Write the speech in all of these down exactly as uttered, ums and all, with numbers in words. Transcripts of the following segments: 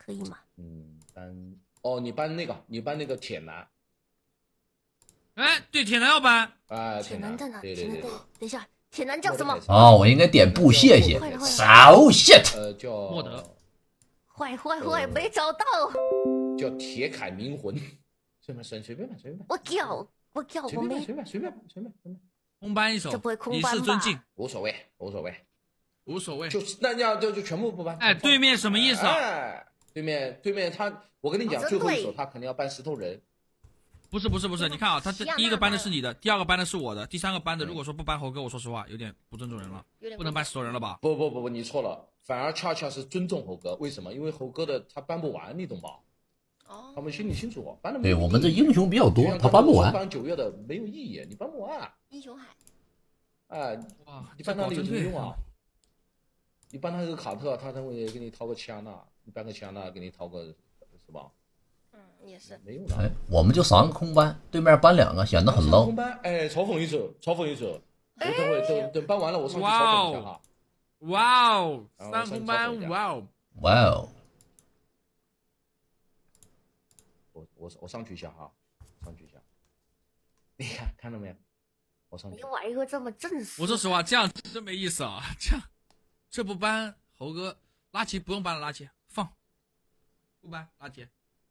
可以吗？ 嗯，搬哦，你搬那个，你搬那个铁男。 哎，对，铁男要搬。 啊， 铁男在哪？ 对对对。 等一下，铁男叫什么？ 啊，我应该点不谢谢。So shit。 呃，叫莫德。 坏坏坏，没找到。 叫铁凯迷魂。随便随随便吧，随便吧。 我叫我叫我没。 随便随便随便随便。 空搬一手， 这不会空以搬吧？ 示尊敬， 无所谓，无所谓， 无所谓。 就是那要就就全部不搬。 哎，对面什么意思啊？ 哎，对面对面他，我跟你讲，最后一手他肯定要搬石头人。 不是不是不是，你看啊，他这第一个搬的是你的，第二个搬的是我的，第三个搬的如果说不搬猴哥，我说实话有点不尊重人了，不能搬石头人了吧？ 不不不不，你错了，反而恰恰是尊重猴哥。为什么？因为猴哥的他搬不完，你懂吧？哦，他们心里清楚，搬的没有意义。 对我们这英雄比较多，他搬不完。 搬九月的没有意义，你搬不完。 英雄海。 哎， 哇， 你搬他有什么用啊？你搬他个卡特，他才会给你掏个齐安娜；你搬个齐安娜，给你掏个是吧？ 嗯，也是没用的。 哎，我们就三个空搬，对面搬两个，显得很 low。 空搬，哎，嘲讽一手，嘲讽一手。我等会等等搬完了，我上去嘲讽一下哈。 哇哦，三空搬，哇哦， 哇哦。 我我我上去一下哈，上去一下。你看看到没有？我上去。 你玩一个这么正式。 我说实话，这样真没意思啊！这样，这不搬猴哥，拉齐不用搬了，拉齐放，不搬拉齐。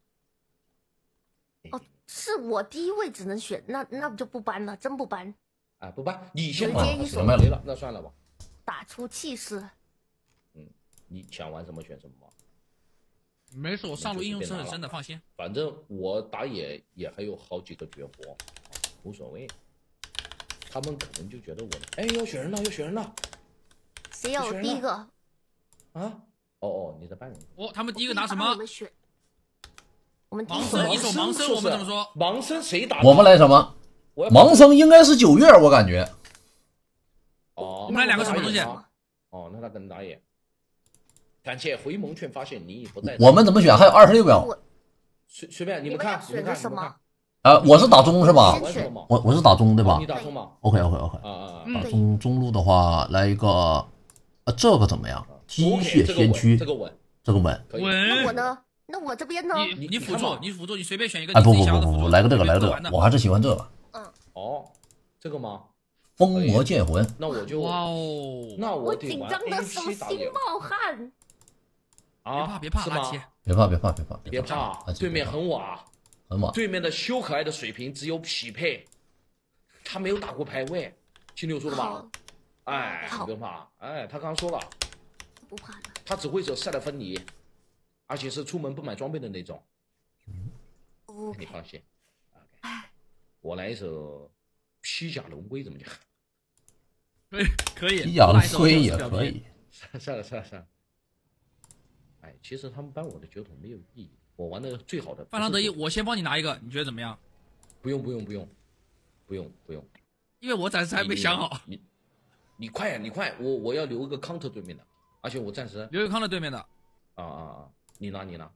哦，是我第一位只能选，那那不就不搬了，真不搬。 啊，不搬，你先直接一手没了，那算了吧。 打出气势。 嗯，你想玩什么选什么吧。 没事，我上路应用是很深的，放心。 反正我打野也还有好几个绝活，无所谓。他们可能就觉得我，哎，要选人了，要选人了。 谁要第一个？ 啊？哦哦，你在扮人。 哦，他们第一个拿什么？ 我们选。我们盲僧一手盲僧，我们怎么说？ 盲僧谁打？ 我们来什么？盲僧应该是九月，我感觉。 哦， 我们来两个什么东西？ 哦，那他跟打野。感谢回眸却发现你已不在。 我们怎么选？还有二十六秒。 随随便你们看， 选择什么？ 啊，我是打中是吧？ 我我是打中对吧？ 你打中吗 ？OK OK OK。 啊啊啊！中中路的话，来一个，啊，这个怎么样？鸡血先驱， 这个稳， 这个稳。 稳。 那我呢？那我这边呢？ 你你辅助，你辅助，你随便选一个。 哎，不不不不不，来个这个，来个这个，我还是喜欢这个。 嗯。 哦，这个吗？ 封魔剑魂。 那我就哇哦， 那我紧张的手心冒汗。 啊！ 别怕别怕，拉齐， 别怕别怕别怕别怕，对面很瓦， 很瓦。 对面的修可爱的水平只有匹配，他没有打过排位，听清楚了吧？哎，不用怕，哎，他刚刚说了， 不怕的。 他只会走赛德芬妮，而且是出门不买装备的那种。 嗯， 你放心。我来一首披甲龙龟怎么讲？ 可以可以， 披甲龙龟也可以。 算了算了算了。哎，其实他们搬我的酒桶没有意义。我玩的最好的。 范郎得意，我先帮你拿一个，你觉得怎么样？ 不用不用不用，不用不用， 因为我暂时还没想好。 你你快你快，我我要留一个 counter 对面的，而且我暂时留一个 counter 对面的。 啊啊啊！你拿你拿。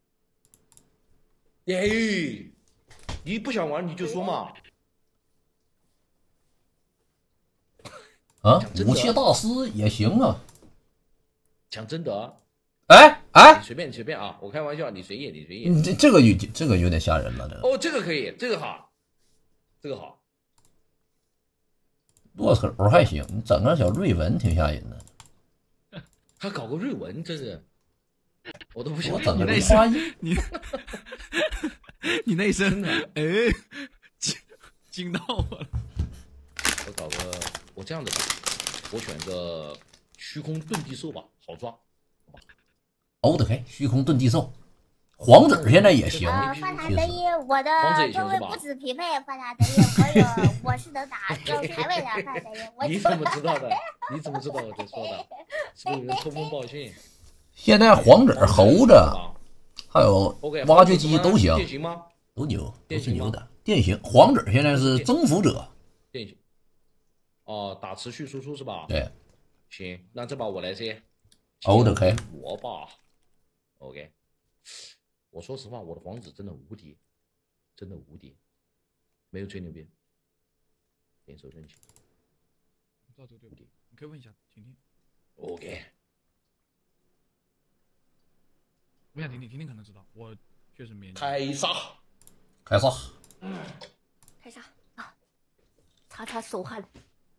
耶，你不想玩你就说嘛。 啊，武器大师也行啊。 讲真的。 哎哎， 随便你随便啊，我开玩笑，你随意你随意。 你这这个有这个有点吓人了，这个。 哦，这个可以，这个好，这个好。 剁手还行，你整个小瑞文挺吓人的。 他搞个瑞文，真是，我都不想。 我整个那花音，你你那一声，哎，惊惊到我了。 我搞个，我这样子吧，我选个虚空遁地兽吧，好抓。 O K， 虚空遁地兽，黄子现在也行。 呃，发塔得意，我的装备不止匹配发塔得意，我有我是能打有排位的发塔得意。 你怎么知道的？你怎么知道我在说的？是不是有人偷风报信？ 现在黄子、猴子，还有挖掘机都行。 电行吗？ 都牛，都是牛的。电行，黄子现在是征服者。 电行。哦，打持续输出是吧？ 对。 行，那这把我来先。 O K。 我吧。OK， 我说实话，我的皇子真的无敌，真的无敌，没有吹牛逼。点手真情， 不知道这个对不对？你可以问一下听听。 OK， 我想婷婷，婷婷可能知道，我确实没。 开杀， 开杀， 开杀啊！擦擦手汗。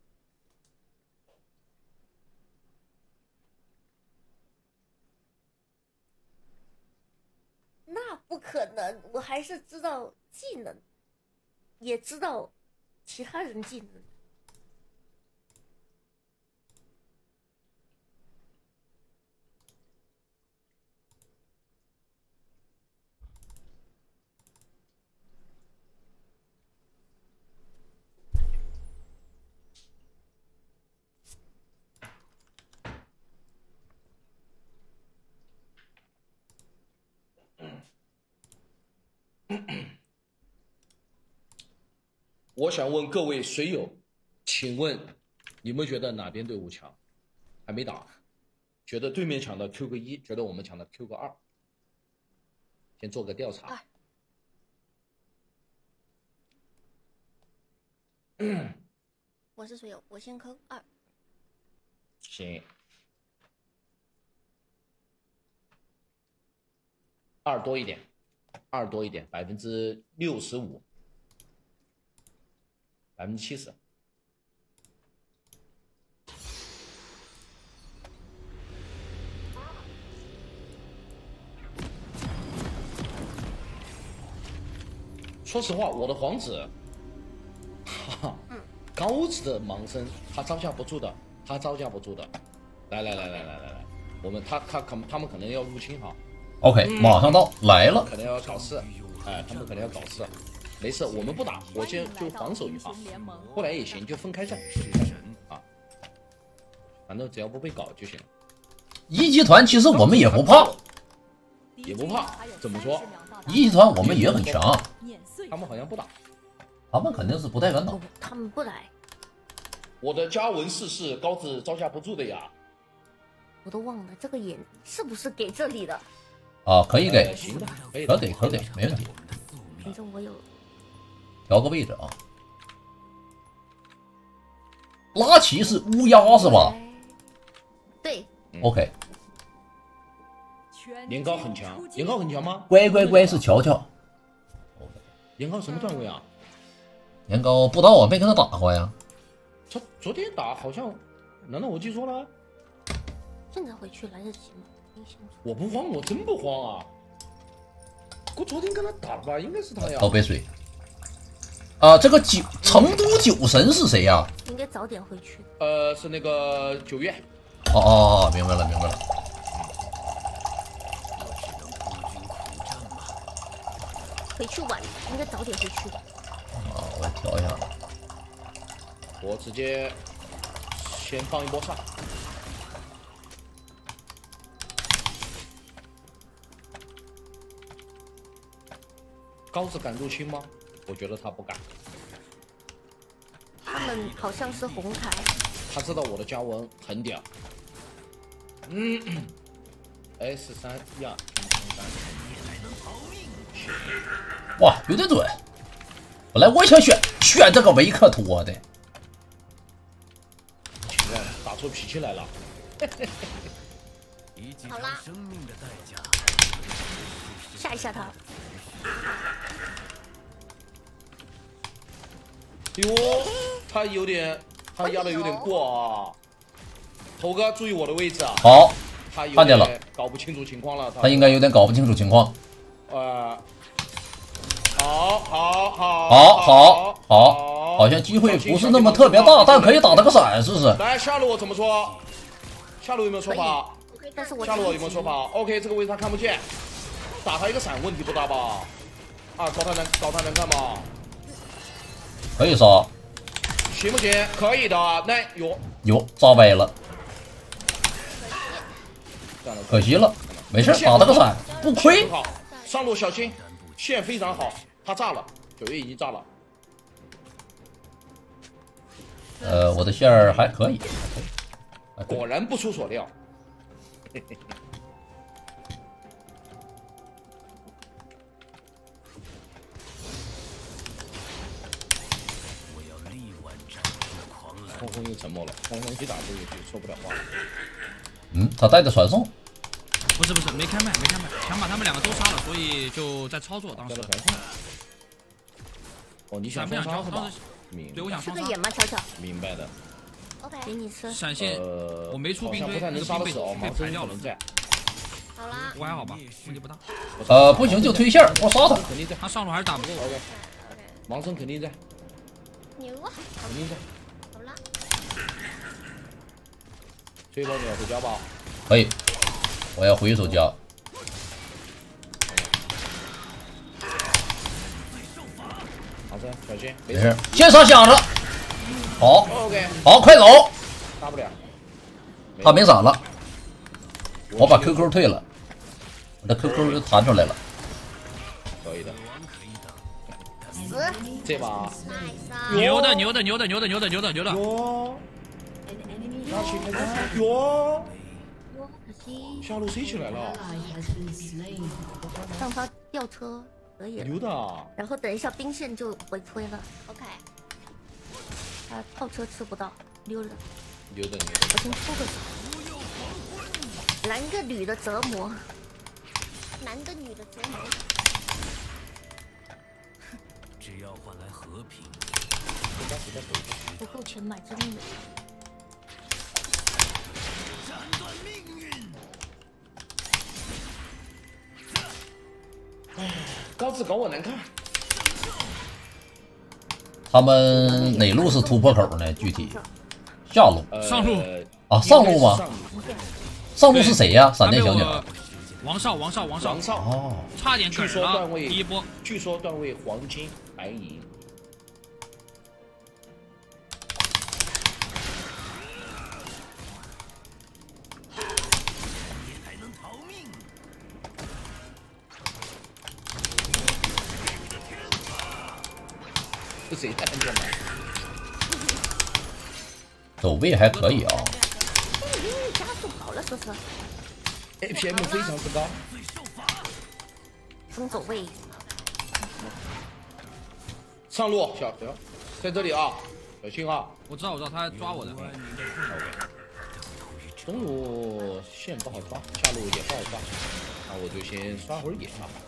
那不可能，我还是知道技能，也知道其他人技能。 我想问各位水友，请问你们觉得哪边队伍强？还没打，觉得对面强的 Q 个一，觉得我们强的 Q 个二。先做个调查。 我是水友，我先坑二。 行，二多一点，二多一点，百分之六十五。百分之七十，说实话，我的皇子，哈哈，高子的盲僧他招架不住的，他招架不住的。来来来来来来来，我们他他可他们可能要入侵哈。 OK， 马上到，来了。 可能要搞事，哎，他们可能要搞事。没事，我们不打，我先就防守一把，后来也行，就分开战啊，反正只要不被搞就行了。 一集团其实我们也不怕， 也不怕，怎么说？ 一集团我们也很强， 他们好像不打， 他们肯定是不带人打， 他们不来。 我的嘉文四是高子招架不住的呀， 我都忘了这个眼是不是给这里的啊？可以给， 行的，可以可给可给，没问题。 反正我有。 调个位置啊！拉齐是乌鸦是吧？ 对。 OK。 年糕很强，年糕很强吗？ 乖乖乖是乔乔。 年糕什么段位啊？ 年糕不知道，我没跟他打过呀。 他昨天打好像，难道我记错了？ 现在回去来得及吗？ 我不慌，我真不慌啊！我昨天跟他打吧，应该是他呀。 倒杯水。啊，这个九成都酒神是谁呀？ 应该早点回去。 呃，是那个九月。 哦哦哦，明白了明白了。 回去晚，应该早点回去。 啊，我调一下。 我直接先放一波上。高子敢入侵吗？我觉得他不敢。 他们好像是红台。 他知道我的嘉文很屌。嗯 ，S 三呀， 哇，有点准。本来我想选选这个维克托的。 情况打出脾气来了。 好啦，吓一吓他。 哟，他有点，他压的有点过啊。头哥，注意我的位置啊。 好， 他有看见了， 搞不清楚情况了。 他应该有点搞不清楚情况。 呃，好，好，好， 好，好，好，好像机会不是那么特别大，但可以打得个闪试试。 来，下路我怎么说？下路有没有说法？ 但是我下路有没有说法 ？OK， 这个位置他看不见，打他一个闪问题不大吧？啊，搞他能搞他能干嘛？ 可以杀， 行不行？可以的。那有有炸歪了，可惜了，没事，打了个闪，不亏。 好，上路小心，线非常好，他炸了，九月已经炸了。 呃，我的线儿还可以，还可以。 果然不出所料。嘿嘿嘿轰轰又沉默了，轰轰一打这个就说不了话了。 嗯，他带着传送。 不是不是，没开麦，没开麦，想把他们两个都杀了，所以就在操作当时。 哦，你想不想交？ 是吧？ 对，我想吃个眼吗？巧巧。 明白的。 OK， 给你吃。 闪现， 呃， 我没出兵堆，那个兵被被排掉了。 好啦， 我还好吧，问题不大。 呃，不行就推线，我杀他。 肯定在， 他上路还是打不过我。 OK， 盲僧肯定在。 牛啊！ 肯定在。 好啦。 这一波你要回家吧？ 可以，我要回手家。 小心， 没事，先上箱子。好 ，OK， 好，快走。 大不了， 他没闪了，我把 Q Q 退了，我的 Q Q 就弹出来了。 可以的。 死。 这把。 牛的，牛的，牛的，牛的，牛的，牛的，牛的。 哟。拿起开枪。哟。 可惜。 下路谁起来了？ 让他吊车。 可以牛的， 然后等一下兵线就回推了。 OK， 他炮车吃不到，溜了。 牛的牛的， 我先出个手。男的女的折磨， 男的女的折磨。 只要换来和平。 不够钱买真的。 斩断命运。 唉。 高字搞我难看， 他们哪路是突破口呢？具体下路、 上路啊，上路吗？上路是谁呀？闪电小鸟。 王少，王少，王少， 王少哦， 差点梗了。第一波， 据说段位黄金白银。这谁在按键盘？ 走位还可以啊。 加速跑了，说是。 A P M 非常之高。 风走位。 上路，小小，在这里啊，小心啊！ 我知道，我知道，他在抓我的。 中路线不好抓，下路也不好抓，那我就先刷会儿野啊。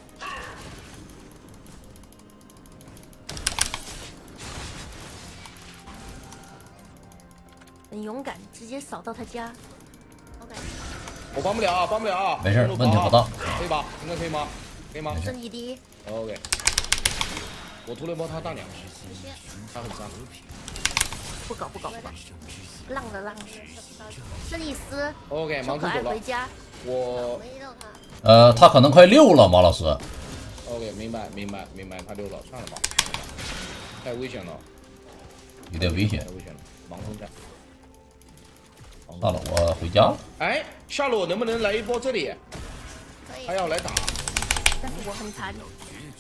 很勇敢，直接扫到他家。 OK， 我帮不了啊，帮不了啊。 没事，问题不大。 可以吧？应该可以吗？可以吗？ 正义第一。 OK。我突了一波他大娘，他很伤。 不搞不搞，浪了浪了。圣伊斯。 OK， 盲僧走了。 回家。 我。 呃，他可能快六了，马老师。 OK， 明白明白明白，他六了，算了吧。太危险了。 有点危险。 太危险了。 盲僧在， 算了，我回家了。 哎，下路能不能来一波这里？ 可以。 他要来打， 但是我很残。 你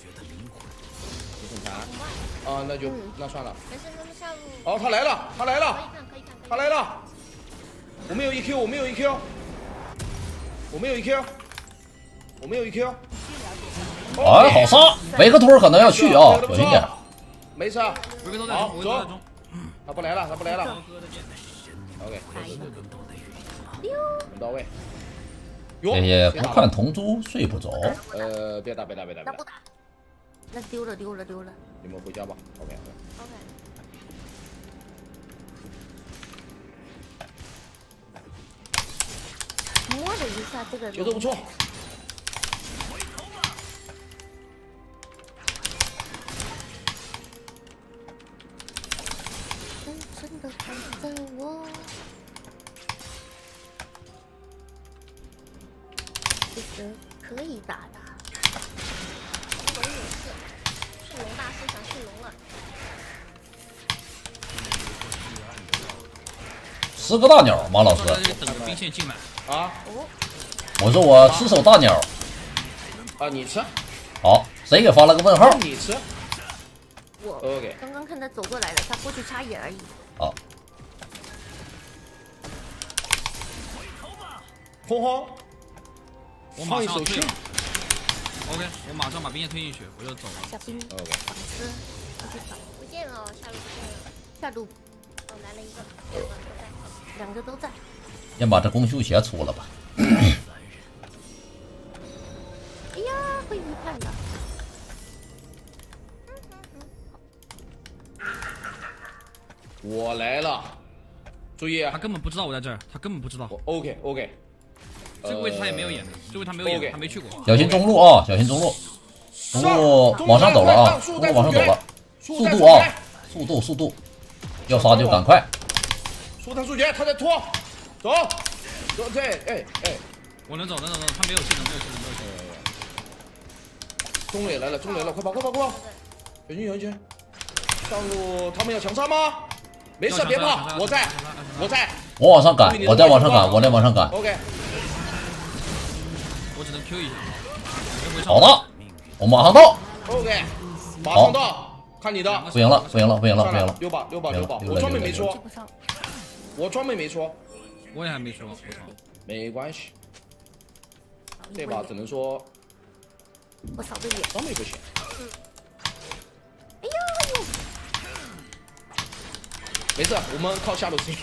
很残啊，那就、嗯、那算了。 没事，没事，下路。 哦，他来了，他来了， 可以看，可以看， 他来了。我没有 E Q， 我没有 E Q， 我没有 E Q， 我没有 E Q。 哎，好杀！维克托可能要去啊，小心点。 没事，好走。 他不来了，他不来了。OK， 很到位。 谢谢不看同珠睡不着。 呃，别打，别打，别打， 那不打，那丢了，丢了，丢了。 你们回家吧。OK。 OK。 摸了一下这个， 节奏不错。 真的看着我，其实可以打的。 龙勇士，驯龙大师想驯龙了。 十个大鸟，马老师。 等着兵线进来啊！ 我说我吃手大鸟。 啊，你吃。 好，谁给发了个问号？ 你吃。 我 OK， 刚刚看他走过来了，他过去插眼而已。 好， 红红， 我马上退了。OK， 我马上把兵线推进去，我就走了。 下兵 ，OK， 反吃， 不见了，下路不见了。 下路， 哦，来了一个， 两个都在。 先把这公休鞋出了吧。 哎呀，会预判的。 我来了，注意， 他根本不知道我在这儿，他根本不知道。 OK OK， 这个位置他也没有演，这个位置他没有演，他没去过。 小心中路啊，小心中路，中路往上走了啊，中路往上走了，速度啊，速度速度，要杀就赶快。 速探速决，他在拖，走，走，对，哎哎， 我能走，能走，能走，他没有技能，没有技能，没有技能。中路也来了，中路来了，快跑，快跑，快跑！小心，小心！上路他们要强杀吗？没事，别怕，我在，我在。 我往上赶，我再往上赶，我再往上赶。 OK。 我只能 Q 一下。 好的，我马上到。 OK， 马上到，看你的。 不行了，不行了，不行了，不行了。 溜吧，溜吧，溜吧！我装备没戳，我装备没戳， 我也还没说，我操。 没关系，这把只能说， 我扫个眼， 装备不行。 哎呦！ 没事，我们靠下路 C。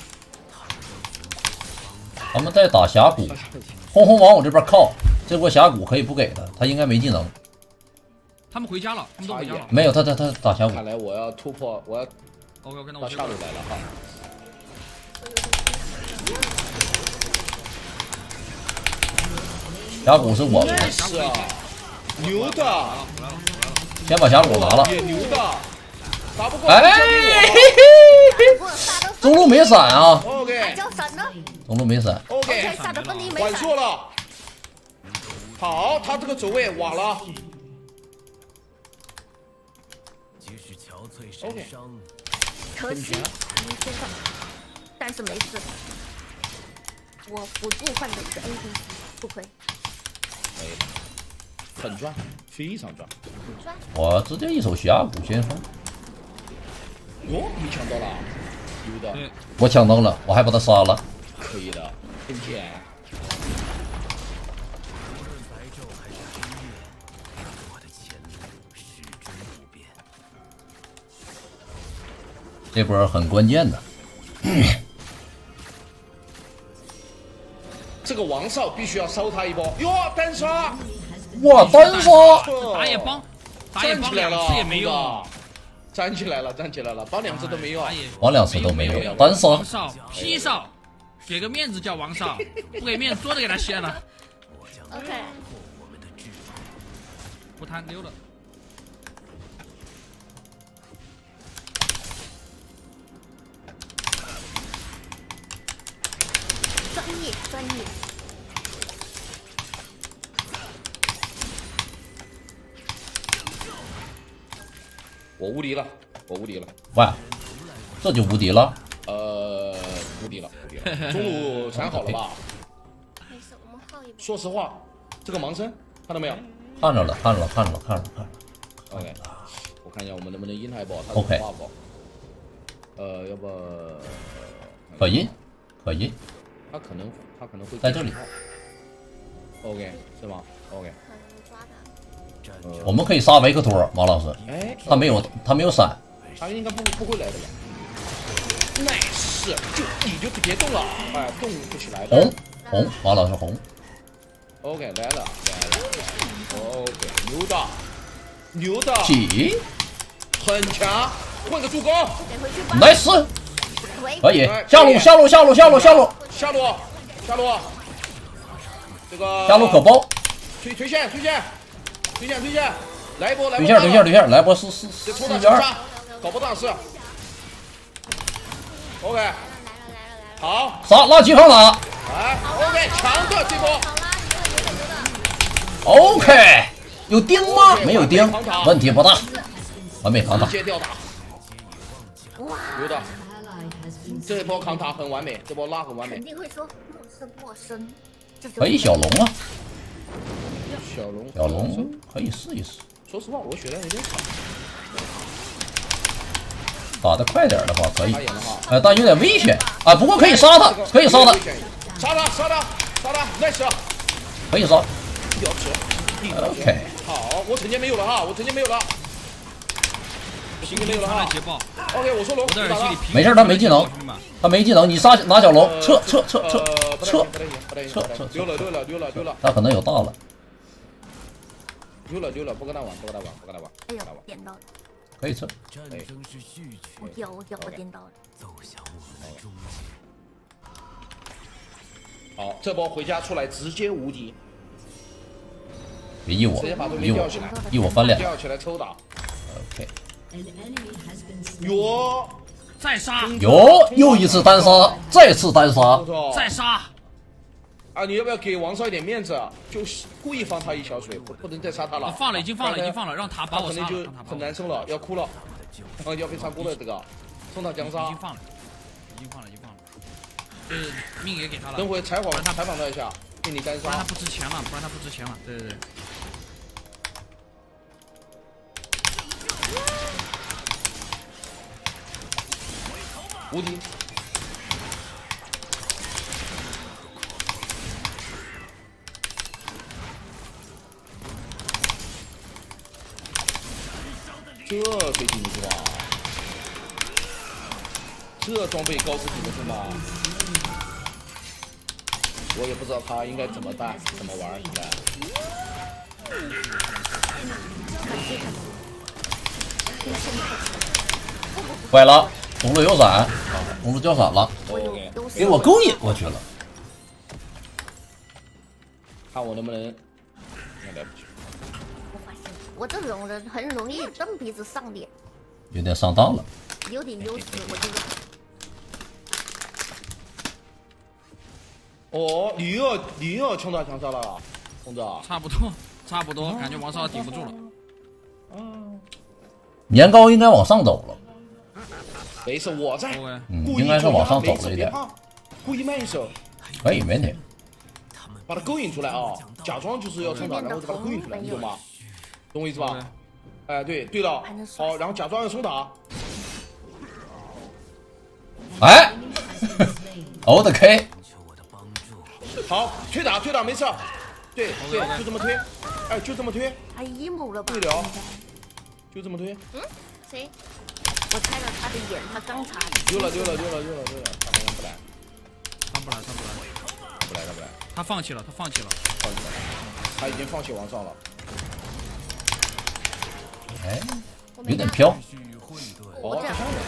他们在打峡谷，轰轰往我这边靠，这波峡谷可以不给他，他应该没技能。 他们回家了，他们都回家了。 没有，他他他打峡谷。 看来我要突破，我要 OK OK， 那到我下路来了哈。 峡谷是我们的， 是啊，牛的， 先把峡谷拿了。 也牛的，打不过。 哎，中路没闪啊 ！OK， 中路没闪。 OK， 管错了。好，他这个走位瓦了。OK， 可惜没先上，但是没事。我辅助换的是 A D C， 不亏。 没了，很赚，非常赚。 我直接一手峡谷先锋。 哟，你抢到了，牛的！ 我抢到了，我还把他杀了。 可以的，很甜。 这波很关键的。 这个王少必须要烧他一波。哟，单杀！ 哇，单杀！ 打野帮，打野帮两次也没用。 站起来了，站起来了，帮两次都没用， 帮两次都没有，单杀。 王少，P 少，给个面子叫王少，不给面子桌子给他掀了。 OK， 不贪溜了。 专业，专业。 我无敌了，我无敌了。 喂，这就无敌了？ 呃，无敌了，无敌了。中路闪好了吧？ 没事，我们耗一波。 说实话，这个盲僧看到没有？ 看着了，看着了，看着了，看着了，看着了。 OK， 我看一下我们能不能阴他一波。 OK。 呃，要不可阴，可阴。 他可能，他可能会在这里。 OK， 是吗 ？OK。 我们可以杀维克托，马老师。 哎， 他没有，他没有闪。 他应该不不会来的吧 ？Nice， 就你就别动了，哎，动不起来的。 红红，马老师红。 OK， 来了来了。OK， 牛的，牛的。 起， 很强，混个助攻。 Nice， 可以。下路下路下路下路下路下路下路，这个下路可包。 推推线推线。推线推线，来一波来一波！ 推线推线推线，来一波四四四四圈，搞不大事。OK， 好， 杀拉起抗打。 来 ，OK， 强的这波。 OK， 有钉吗？没有钉，问题不大。完美扛塔。 直接吊打。哇！牛的，这波扛塔很完美，这波拉很完美。 肯定会说陌生陌生。 可以小龙啊。 小龙， 小龙可以试一试。 说实话，我血量有点少。 打得快点的话可以，哎，但有点危险啊。不过可以杀他，可以杀他， 杀他，杀他，杀他 ，nice， 可以杀。 一条血 ，OK。 好，我惩戒没有了哈，我惩戒没有了，行没有了哈。 OK， 我说龙， 没事，他没技能，他没技能，你杀拿小龙，撤撤撤撤撤撤撤， 溜了溜了溜了溜了， 他可能有大了。 溜了溜了，不跟他玩，不跟他玩，不跟他玩。 哎呦，点到了。 可以吃。 战争是序曲， 我掉我掉我点到了。 走向我们的终结。 好，这波回家出来直接无敌。 别依我， 直接把对依我面吊起来， 依我翻脸。 吊起来抽打。 OK。 哟， 再杀！ 哟，又一次单杀，再次单杀， 再杀！ 啊，你要不要给王少一点面子？就是故意放他一小水，不不能再杀他了。 我放了，已经放了，已经放了，让他把我杀了。 肯定就很难受了，要哭了，啊，要被残酷了这个，送他江杀。 已经放了，已经放了，已经放了。就是命也给他了。 等会采访他，采访他一下，被你单杀。 不然他不值钱了，不然他不值钱了。对对对。 无敌！这最顶是吧？这装备高自己的是吗？我也不知道他应该怎么办，怎么玩现在。 坏了，中路有闪，中路掉闪了，给我勾引过去了。 看我能不能，应该来不及。 我发现我这种人很容易蹬鼻子上脸， 有点上当了， 有点优势，我觉得。 哦，你又你又要强打强杀了，红子。 差不多，差不多，感觉王少顶不住了。 嗯。 年糕应该往上走了。 没事，我在。 嗯，应该是往上走了一点。 故意慢一手， 可以，没问题。 把他勾引出来啊！假装就是要冲打，然后再把他勾引出来，你懂吗？懂我意思吧？哎，对，对了，好，然后假装要冲打。 哎，我的 K。 好，推打，推打，没事。对对，就这么推。哎，就这么推。 太阴谋了吧？ 对了，就这么推。 嗯，谁？ 我猜了他的眼，他刚插的。 丢了丢了丢了丢了丢了，他好像不来， 他不来，他不来， 他不来他不来， 他放弃了，他放弃了， 放弃了，他已经放弃王少了。 哎，有点飘。 哦，这样的。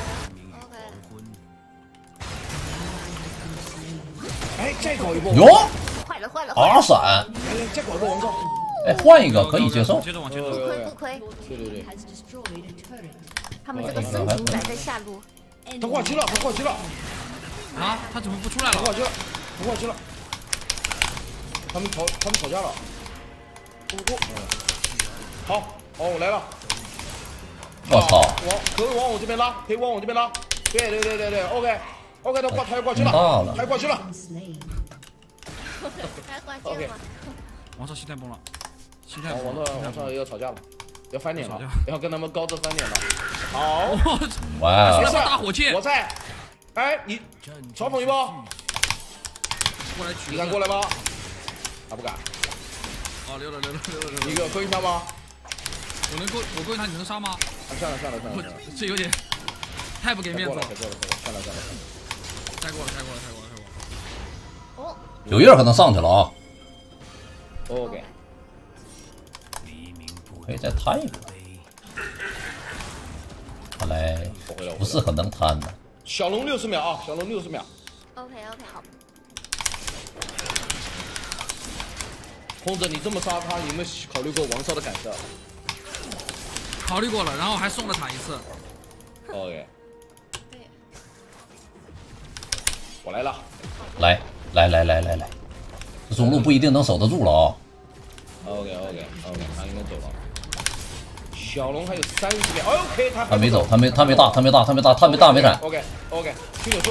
哎，再搞一波。 哟。 坏了坏了。 二闪。 哎，再搞一波王少。 哎，换一个可以接受。 接着往前走。 不亏不亏。 对对对。 他们这个深情仔在下路， 他挂机了，他挂机了， 啊，他怎么不出来了？ 他挂机了，他挂机了，他们吵，他们吵架了，不过，好，哦，我来了， 我操， 往可以往我这边拉，可以往我这边拉，对对对对对 ，OK，OK， 他挂，他要挂机了，他要挂机了， 还挂机了吗？ 王少心态崩了，心态崩了，王少王少要吵架了。 要翻脸了，要跟他们高质翻脸了。好， 哇， 没事， 大火箭， 我在。哎，你嘲讽一波， 过来取， 你敢过来吗？他不敢。 哦，溜了溜了溜了溜了。 你给我勾引他吗？ 我能勾，我勾引他，你能杀吗？ 啊，算了算了算了， 这有点太不给面子了。 太过了，太过了，算了算了。 太过了，太过了，太过了，太过了。 哦， 有印可能上去了啊。 OK。 可以再摊一波，看来不是很能摊的。 小龙六十秒啊，小龙六十秒。 OK OK 好。 红子，你这么杀他，有没有考虑过王少的感受？ 考虑过了，然后还送了他一次。 OK。我来了。 来来来来来来，这中路不一定能守得住了啊。 OK OK OK， 他应该走了。 小龙还有三十秒 ，OK， 他他没走，他没他没大，他没大，他没大，他没大没闪。 OK OK， 听我说，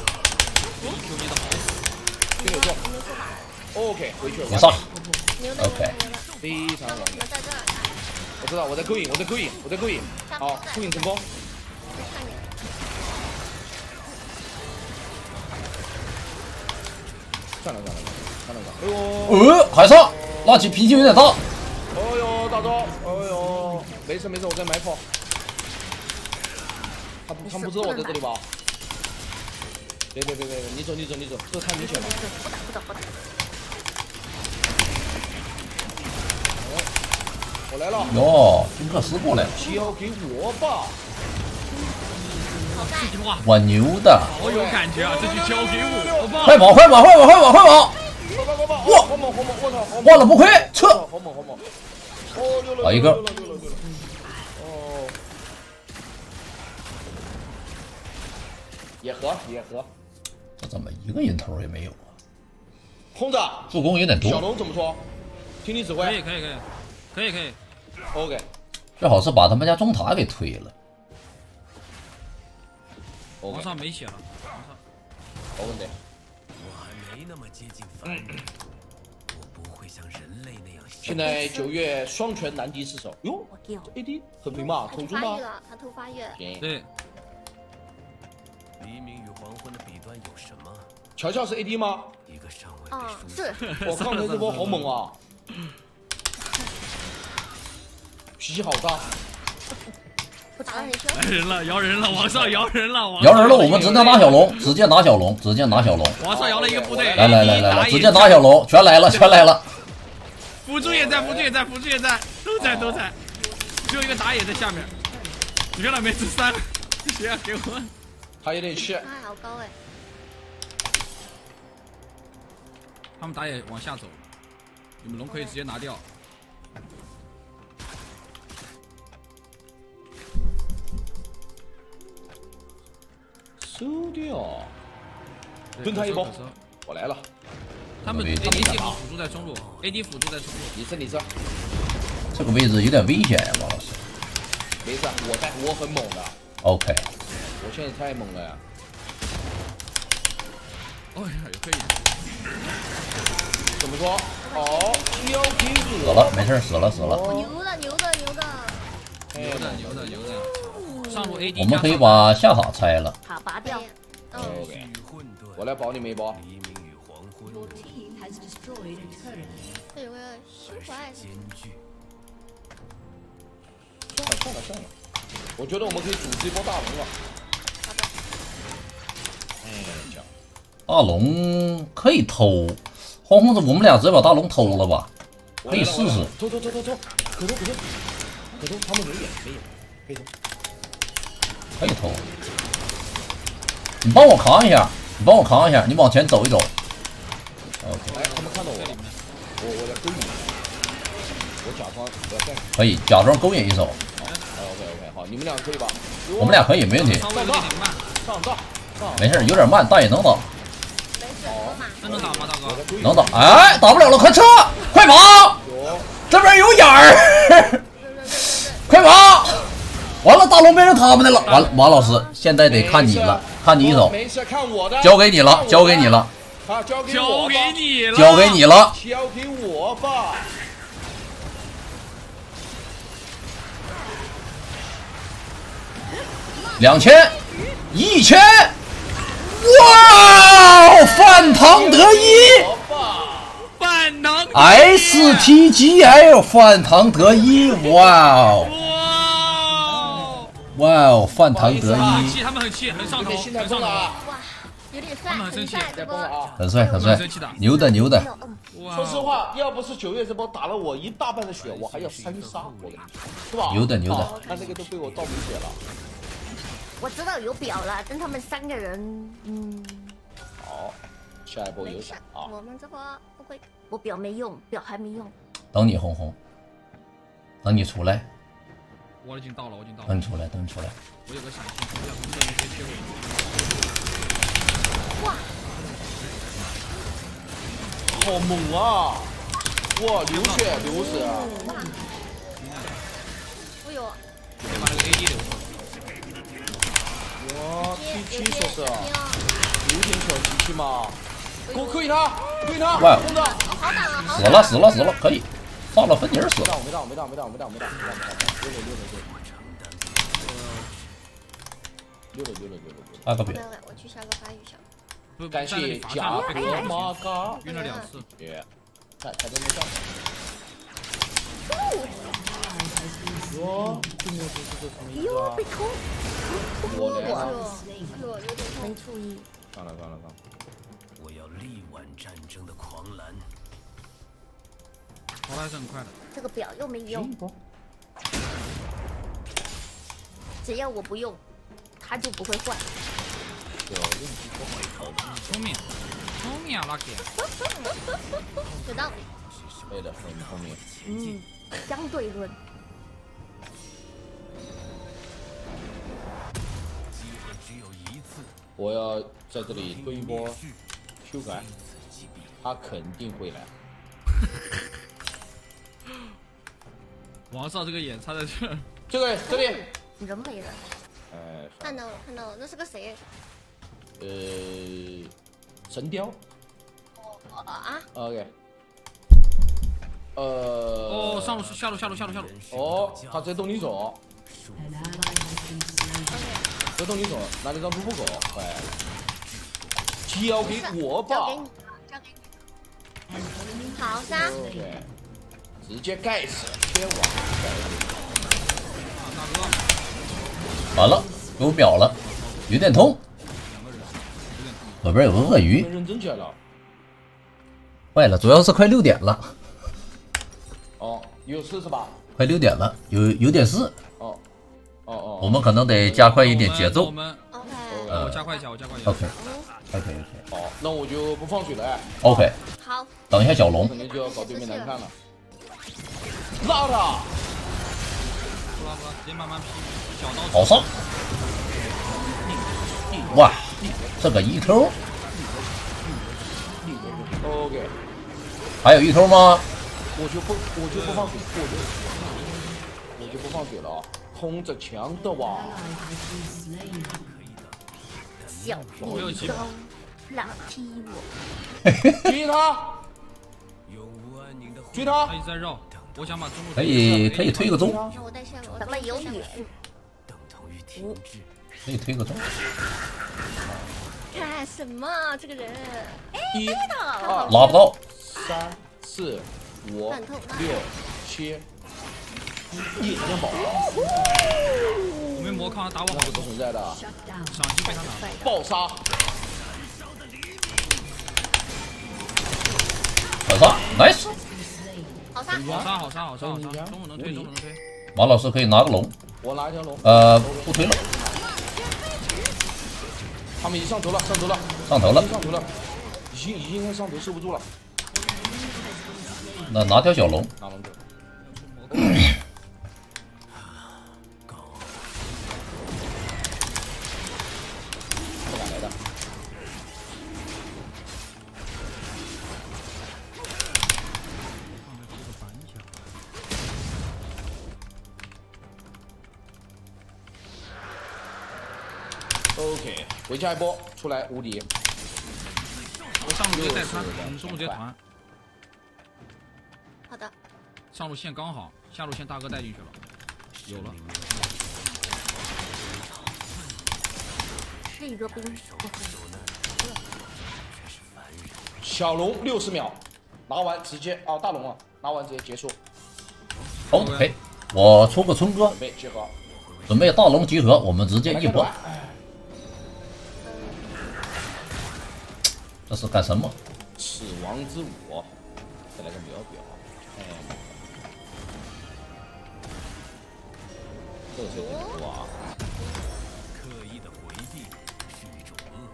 听我说 ，OK， 回去。 你杀 ，OK， 非常完美。我知道，我在勾引，我在勾引，我在勾引。好，勾引成功。算了算了算了算了，哎呦，呃，还上，那起脾气有点大。 哦呦，大招！哦呦，没事没事，我在埋伏。他他们不知道我在这里吧？别别别别，你走你走你走，这太明显了。 不打不打不打。 我来了。 哟，金克斯过来了。 交给我吧。 这句话我牛的。 好有感觉啊！这句交给我吧。 快跑！快跑！快跑！快跑！快跑！ 快跑快跑！ 哇！ 好猛好猛！我操！ 忘了不亏，撤！ 好猛好猛！哦，溜了。 好一个。 哦。野合野合。 这怎么一个人头也没有啊？ 轰子， 助攻有点多。 小龙怎么说？听你指挥。 可以可以可以，可以可以。 OK。 最好是把他们家中塔给推了。 皇上没血了。皇上。 我问你。 我还没那么接近凡人，我不会像人类那样。 现在九月双拳难敌四手。哟 ，A D 很平嘛，投中吗？ 他偷发育。 对。 黎明与黄昏的彼端有什么？ 乔乔是 A D 吗？ 一个尚未啊， 是。 我刚才这波好猛啊！脾气好大。 我打得很凶。 来人了，摇人了，王上摇人了， 摇人了，我们直接拿小龙，直接拿小龙，直接拿小龙。 王上摇了一个部队， 来来来来来，直接拿小龙，全来了，全来了。 辅助也在，辅助也在，辅助也在，都在都在，只有一个打野在下面。你看到没？这三个，谁要给我？ 他有点气。 他好高哎。 他们打野往下走，你们龙可以直接拿掉。 收掉，蹲他一波，我来了。 他们 A D 技术辅助在中路 ，A D 辅助在中路。 你吃你吃。 这个位置有点危险呀，王老师。 没事，我在，我很猛的。 OK。 我现在太猛了呀。 哦呀，也可以。 怎么说？哦，交给死了，没事，死了死了。 牛的牛的牛的。 牛的牛的牛的。上路 A D。 我们可以把下塔拆了。 塔拔掉。 OK。我来保你们一波。 黎明与黄昏。 这有个新可爱的。 算了算了算了，我觉得我们可以组织一波大龙了。哎，讲。 大龙可以偷，黄红子，我们俩直接把大龙偷了吧？可以试试。 偷偷偷偷偷，可偷可偷可偷，他们没眼没眼，可以偷。 可以偷。你帮我扛一下，你帮我扛一下，你往前走一走。OK。 哎，他们看到我了，我我在勾引，我假装我要干。 可以假装勾引一手。 好 ，OK OK， 好，你们俩可以吧？ 我们俩可以，没问题。 上大上大上。 没事，有点慢，但也能打。 真能打吗，大哥？ 能打。哎，打不了了，快撤，快跑！这边有眼儿，快跑！完了，大龙变成他们的了。完了，马老师，现在得看你了，看你一手。 没事，看我的。 交给你了，交给你了。 好，交给交给你了， 交给你了。 交给我吧。 两千，一千。哇！饭堂得一， 饭堂 S T G L 饭堂得一，哇哦！哇哦，饭堂得一， 他们很气，很上头，很上头。 哇，有点帅， 很帅， 这波很帅很帅，牛的牛的。 说实话，要不是九月这波打了我一大半的血，我还要三杀，我跟你说，是吧？ 牛的牛的， 他那个都被我倒补血了。 我知道有表了，等他们三个人，嗯， 好，下一波有闪啊！ 我们这波不会，我表没用，表还没用。 等你红红，等你出来。 我已经到了，我已经到了。 等你出来，等你出来。 我有个闪现，我要不能直接切我。哇！ 好猛啊！哇，流血流死啊！ 哎呦！ 得把那个 A D 留住。 哇，七七说是，有点小脾气嘛。我可以他，可以他， 哇！ 真的， 死了死了死了，可以，上了分妮儿死了。 我没到，我没到，没到，没到，没到，没到，没到，溜了溜了溜了。溜了溜了溜了溜了。 下个表。 我去下个发育一下。 感谢贾格玛嘎， 晕了两次。 耶，看他都没上。哟，这个这个什么意思啊？ 被偷， 我来了， 有有点没注意。 上来上来上来。 我要力挽战争的狂澜。 跑的还是很快的。 这个表又没用，只要我不用，他就不会坏。 聪明，聪明啊，Lucky。 有道理。 对的，很聪明。 嗯，相对论。 我要在这里推一波修改，他肯定会来。 王少这个眼插在这儿， 这个这里人没了。 哎， 看到了，看到了，那是个谁？ 呃，神雕。 哦啊 OK。呃。 哦，上路下路下路下路下路。 哦，他直接动你手。直接动你手，拿那张图不狗，哎。交给我吧。 交给你，交给你。好杀。 OK。直接盖死天王。 大哥。 完了，给我秒了，有点痛。左边有个鳄鱼， 认真起来了。 坏了，主要是快六点了。 哦，有事是吧？ 快六点了，有有点事。 哦，哦哦。 我们可能得加快一点节奏。 我们 OK。 我加快一下，我加快一下。 OK。OK OK。 好，那我就不放水了哎。 OK。 好。 等一下小龙。 可能就要搞对面难看了。拉他！ 不拉不拉，直接慢慢劈，小刀。 好上！哇，这个 E Q。 OK。 还有 E Q 吗？ 我就不，我就不放水，我就我就不放水了啊！冲着墙的哇！ 小我有刀拉踢我。 狙他！狙他！ 他一直在绕，我想把中路可以可以推个中。 那我带下路，咱们有远。五。 可以推个中。 干什么？这个人？ 一、 二、 拉不到。 三、四、五、六、七，一人保。 我没魔抗，打我好不存在的。 赏金被他拿。 爆杀。 好杀 ，nice。 好杀， 好杀，好杀，好杀，好杀，中路能推，中路能推。 马老师可以拿个龙。 我拿一条龙。 呃，不推了。 他们已经上头了，上头了， 上头了， 上头了，已经已经上头收不住了。 那拿条小龙。 拿龙走。不敢来的。OK， 回家一波，出来无敌。 我上路直接带穿，嗯，中路直接团。 好的。 上路线刚好，下路线大哥带进去了，有了。 是一个兵。 小龙六十秒，拿完直接哦，大龙啊，拿完直接结束。 OK， 我出个春哥， 准备集合， 准备大龙集合，我们直接一波。这是干什么？ 死亡之舞，再来个秒表，哎，这个谁很多啊？ 刻意的回避是一种恶。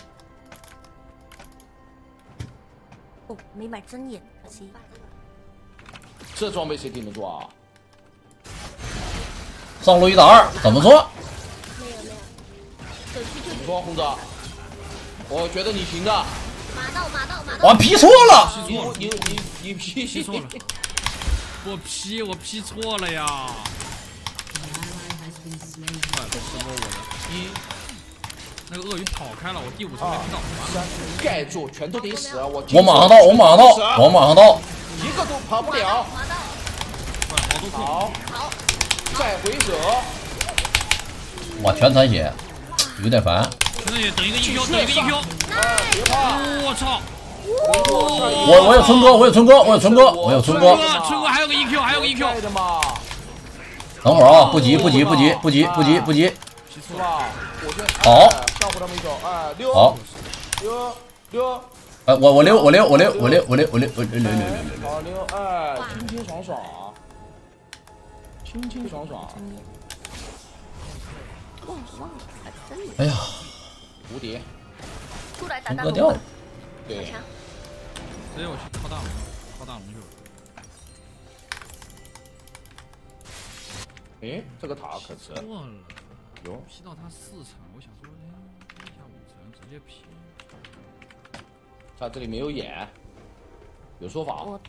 哦，没买针眼，可惜。 这装备谁顶得住啊？ 上路一打二，怎么说？ 没有没有， 怎么说，红子？我觉得你行的。 马到马到马到！ 我 P 错了， 你你你你 P 劈错了，我 P 我 P 错了呀！快了，是波我的。 一， 那个鳄鱼跑开了，我第五层没听到。 三，盖住，全都得死！我我马上到，我马上到，我马上到， 一个都跑不了。 马到！ 快，好多好， 好， 再回者。 哇，全残血，有点烦。 那也等一个 E Q， 等一个 E Q。 别怕！ 我操！ 我我有春哥，我有春哥，我有春哥，我有春哥。 春哥还有个 E Q， 还有个 E Q。 等会儿啊，不急不急不急不急不急不急。 是吧？我先好， 上回他们一手，哎，六， 好， 六六呃，我我溜我溜我溜我溜我溜我溜我溜溜溜溜溜。 好溜，哎，清清爽爽，清清爽爽。 忘了忘了，真的。 哎呀， 蝴蝶， 出来打大割掉了。 对， 强。 直接我去靠大龙，靠大龙去了。 哎，这个塔可值。 错了， 有劈到他四层，我想说，哎，劈一下五层，直接劈。 他这里没有眼，有说法。 我，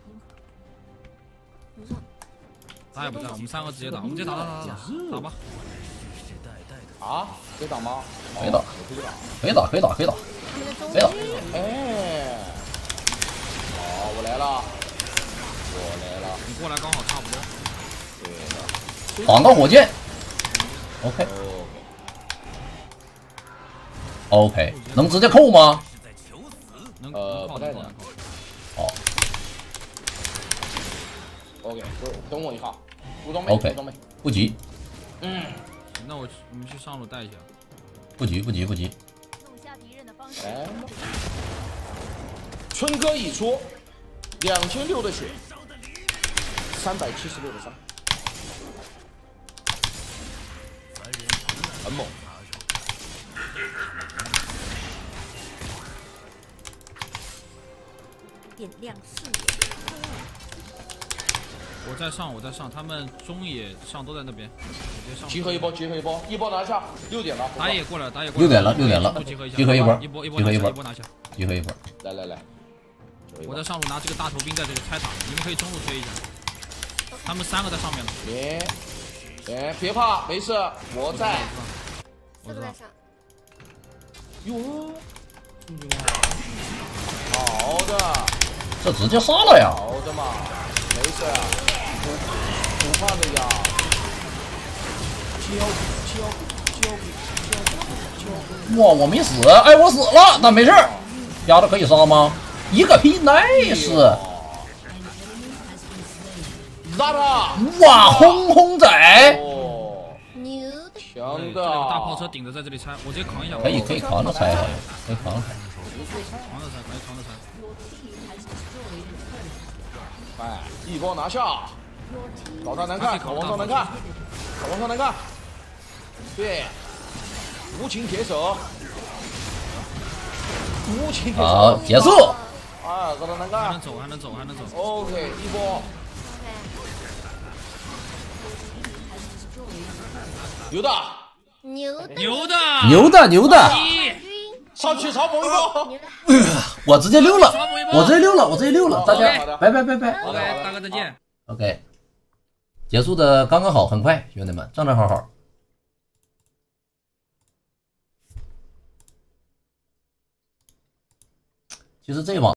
你说， 他也不在，我们三个直接打，我们直接打打打打打吧。 啊，可以打吗？ 可以打，可以打，可以打，可以打，可以打。 哎，好，我来了，我来了。 你过来刚好差不多。 对的。 挡到火箭。OK。OK， 能直接扣吗？ 能呃， 靠不太能。 好。 OK，等等我一下，补装备， OK， 补装备， 不急。 嗯。 那我我们去上路带一下。 不急不急不急。 来，春歌已出，两千六的血，三百七十六的伤，很猛。 点亮视野。 我在上，我在上，他们中野上都在那边，我直接上。 集合一波，集合一波，一波拿下，六点了。 打野过来，打野过来。 六点了，六点了， 集合一下， 集合一波， 一波一波集合一波， 一波拿下， 集合一波。 来来来， 我在上路拿这个大头兵在这个拆塔，你们可以中路推一下。他们三个在上面了。 别，别别怕，没事，我在。 四个在上。 哟，好的。 这直接杀了呀！ 好的嘛，没事，不不怕的呀。交交交交哇，我没死，哎，我死了，那没事儿，丫的可以杀吗？一个屁 ，nice！ 杀他！ 哇，轰轰仔！ 哦， 牛的。 强的。 这两个大炮车顶着在这里拆，我直接扛一下。 可以可以扛着拆，可以扛着拆。 扛着拆，可以扛着拆。 哎，一波拿下，搞他难看，搞王超难看，搞王超难看。对，无情铁手，无情铁手。 好，结束。 啊，搞他难看。 还能走，还能走，还能走。 OK， 一波。牛的， 牛的， 牛的， 牛的，牛的。 上去嘲讽一波。 我直接溜了，我直接溜了，我直接溜了。大家拜拜拜拜。 OK， 大哥再见。 OK， 结束的刚刚好，很快，兄弟们，正正好好。其实这网。